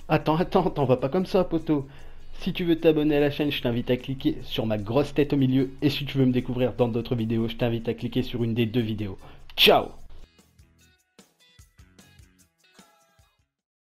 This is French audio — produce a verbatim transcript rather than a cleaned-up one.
Attends, attends, t'en vas pas comme ça, poto. Si tu veux t'abonner à la chaîne, je t'invite à cliquer sur ma grosse tête au milieu. Et si tu veux me découvrir dans d'autres vidéos, je t'invite à cliquer sur une des deux vidéos. Ciao!